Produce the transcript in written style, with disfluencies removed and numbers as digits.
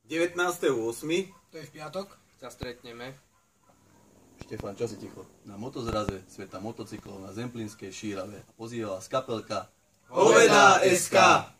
19.8. To je v piatok. Sa stretneme. Štefan, čo si ticho? Na motozraze Sveta motocyklov na Zemplínskej Šírave a pozýva vás kapelka Hoveda SK.